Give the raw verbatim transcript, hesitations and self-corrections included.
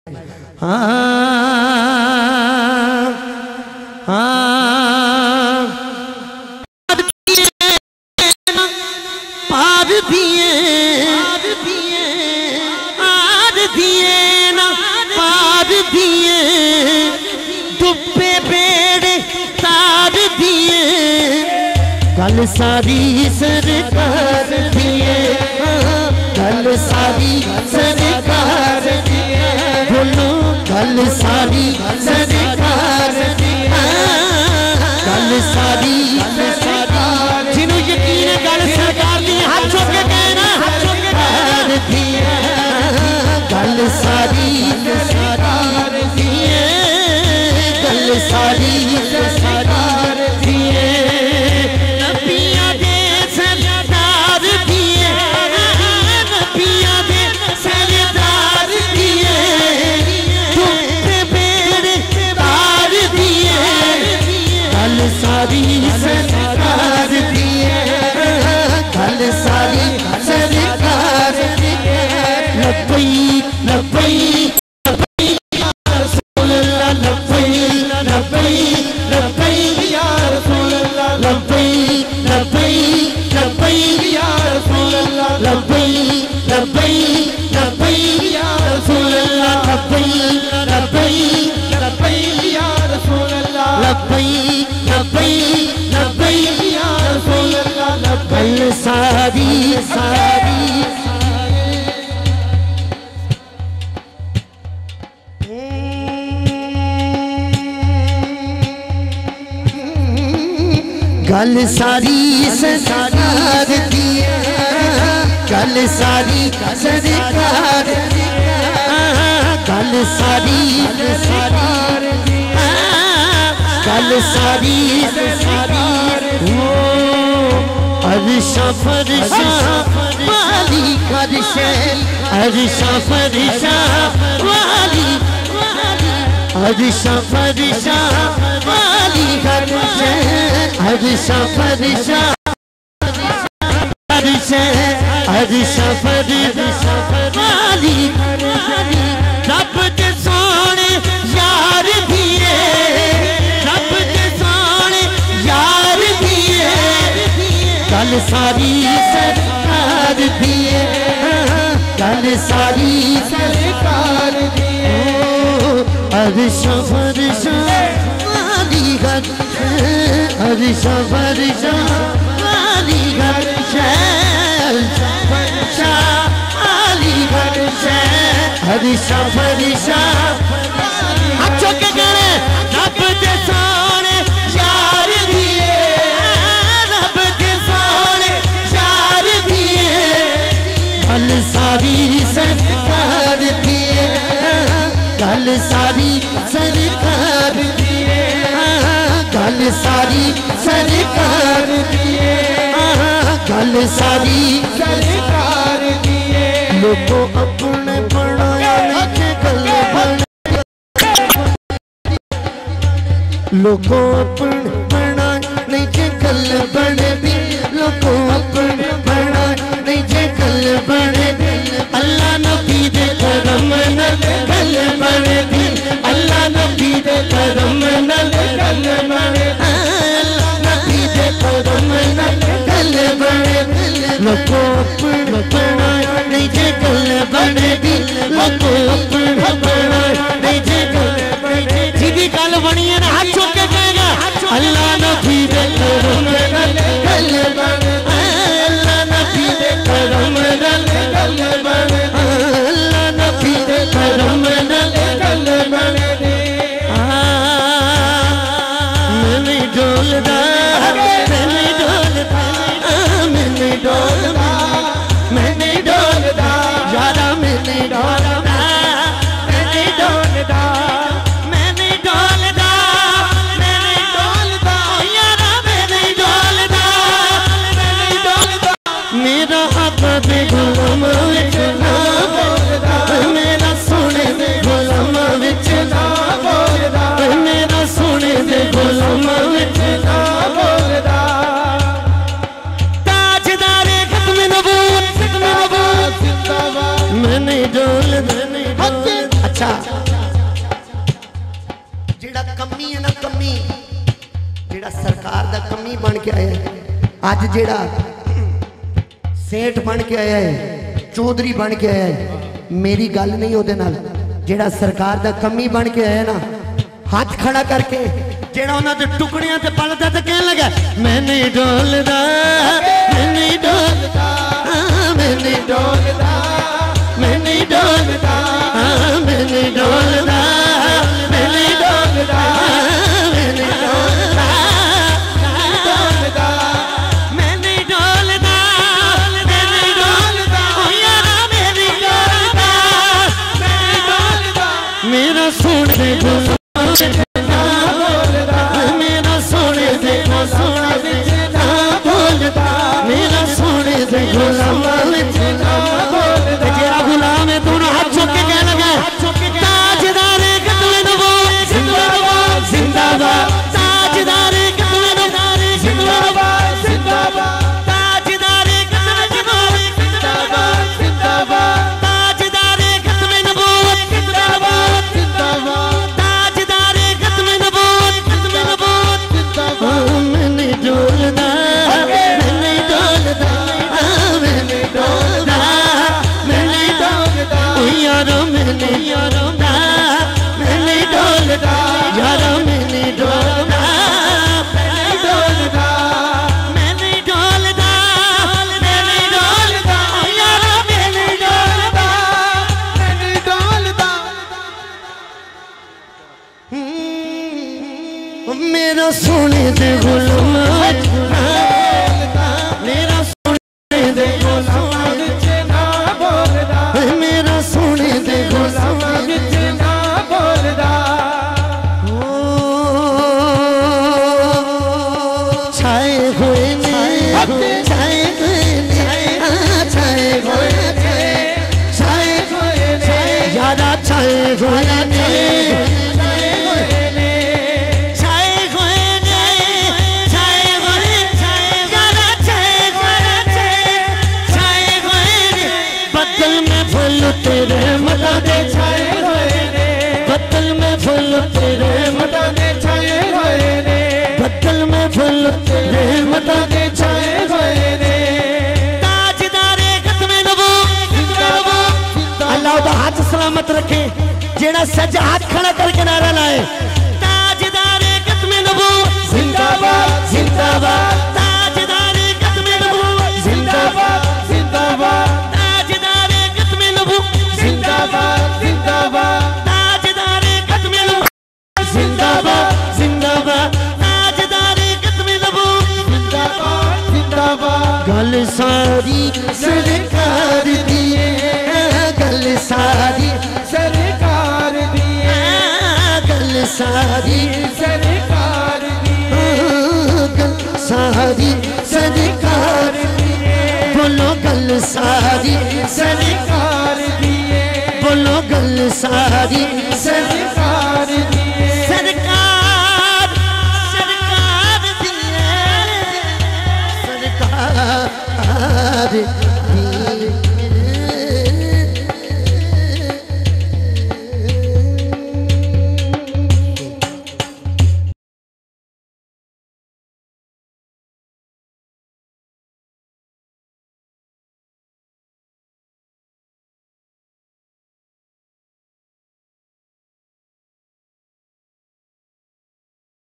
हाँ हाँ पार दिए पार दिए ना पार दिए डुब्बे बेड़े तार दिए गल सारी सरकार दिए गल सारी सरकार दिए बोलो गल सारी सरकार दिए गल सारी जिन्हों यकीन है गल सरकार दी हाथ चुक के कहना सरकार दिए गल सारी सरकार दिए गल सारी सरकार दिए नबियां दे सरदार दिए नबियां दे सरदार दिए डुब्बे बेड़े तार दिए गल सारी सरकार दिए गल सारी सरकार दिए लब्बैक लब्बैक सारी सारी गल सारी सरकार दिए गल सारी सरकार गल सारी सरकार गल सारी सरकार अर्शा फरशा वाली करशे अर्शा फरशा वाली अर्शा फरशा वाली करशे अर्शा फरशा करशे अर्शा फरशा वाली रब दे सोने यार दिए रब दे सोने यार दिए गल सारी सरकार दिए गल सारी सरकार दिए अर्शा फरशा वाली गल अर्शा फरशा वाली गल अर्शा फरशा वाली गल अर्शा फरशा अच्छो के गले रब दे सोने यार दिए रब दे सोने यार दिए गल सारी सरकार दिए गल सारी सरकार दिए गल सारी सरकार दिए गल सारी सरकार दिए लोगों अपने बनाया नहीं गल लोगों अपने बना नहीं गल बने दी लोगों अपने बना नहीं गल बने दी अल्लाह नबी दे करम नाल गल बने दी अल्लाह नबी दे करम नाल गल बने अल्लाह नबी दे करम नाल गल बने लोगों अपने बना नहीं गल बने दी लोगों अपने बना नहीं गल बने जिदी गल बनी है ना हाथ चुक के कहेगा अल्लाह नबी दे करम नाल गल बने अल्लाह नबी दे करम नाल गल बने अल्लाह नबी दे करम नाल गल बने बन के आया है, अज जेड़ा सेठ बन के आया है, चौधरी बन के आया है, मेरी गल नहीं ओदे नाल। जेड़ा सरकार दा कमी बन के आया ना, हाथ खड़ा करके जेड़ा उन्हां दे टुकड़ियां ते पलदा ते कहन लगा मैं नहीं डोलदा, मैं नहीं डोलदा, मैं नहीं डोलदा, मैं नहीं डोलदा, मैं नहीं डोलदा, मैं नहीं डोलदा, मैं नहीं डोलदा, मैं नहीं डोलदा, मैं नहीं डोलदा, ओ यारा मैं नहीं डोलदा, मैं नहीं डोलदा, मेरा सोने गुलाम मेरा सोने देखो सोने ना बोलदा, मेरा सोने देखो तेरा गुलाम है, तू हाथ चुक के कह लगा ताजदारे कदमे नबूवत जिंदाबाद जिंदाबाद, ताजदारे कदमे नबूवत जिंदाबाद जिंदाबाद, ताजदारे कदमे नबूवत जिंदाबाद जिंदाबाद, ताजदारे कदमे नबूवत जिंदाबाद जिंदाबाद, ताजदारे कदमे नबूवत कदमे नबूवत जिंदाबाद। मैं नहीं डोलदा, मैं नहीं डोलदा, मैं नहीं डोलदा, मैं नहीं डोलदा, ओ यारो मैं नहीं डोलदा, मैं नहीं डोलदा, यारो मैं नहीं डोलदा, मैं नहीं डोलदा, मैं नहीं डोलदा, मैं नहीं डोलदा, ओ यारो मैं नहीं डोलदा, मैं नहीं डोलदा। मेरा सोने दे गुलाम मेरा सोने दे गुलाम ना बोलदा, मेरा सोने दे गुलाम ना बोलदा, छाए हुए ने छाए हुए ने छाए हुए ने छाए हुए ने यारा छाए हुए ने तेरे मता दे छाए हुए ने, बदल में फूल तेरे मता दे छाए हुए ने, बदल में फूल तेरे मता दे छाए हुए ने, ताजदारे खत्मे नबूवत जिंदाबाद। अल्लाह दा हाथ सलामत रखे, जेड़ा सज हाथ खड़ा करके नारा लाए ताजदारे खत्मे नबूवत जिंदाबाद जिंदाबाद, ताजदारे खत्मे नबूवत जिंदाबाद जिंदाबाद, जिंदाबाद जिंदाबाद, ताजदारे कदमे नबूवत जिंदाबाद जिंदाबाद, ताजदारे कदमे नबूवत जिंदाबाद जिंदाबाद। गल सारी सरकार दी है, गल सारी सरकार दी है, गल सारी सरकार दी है, गल सारी सरकार दी है, बोलो गल सारी सरकार दी, बोलो गल सारी सरकार